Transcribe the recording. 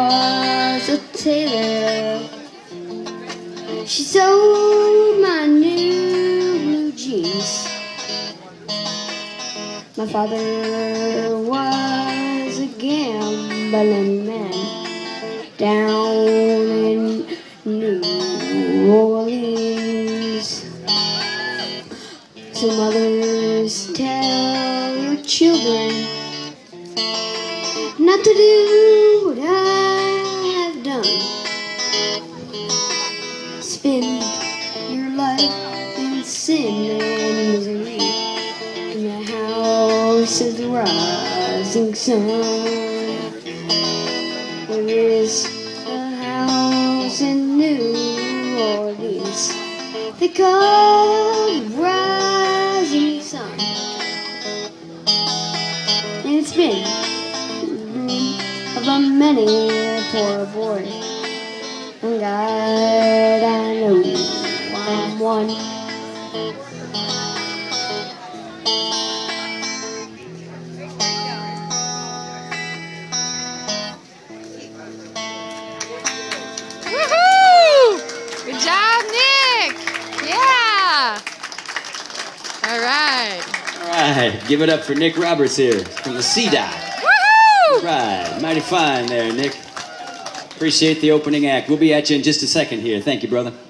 was a tailor. She sewed my new blue jeans. My father was a gambling man down in New Orleans. So mothers, tell your children not to do what I have done. Spend your life in sin and misery in the house of the rising sun. There is a house in New Orleans they call the rising sun. And it's been of a many poor boy. And God, I know I'm one. Woohoo! Good job, Nick! Yeah! All right. All right, give it up for Nick Roberts here from the C-Dot. Woohoo! All right, mighty fine there, Nick. Appreciate the opening act. We'll be at you in just a second here. Thank you, brother.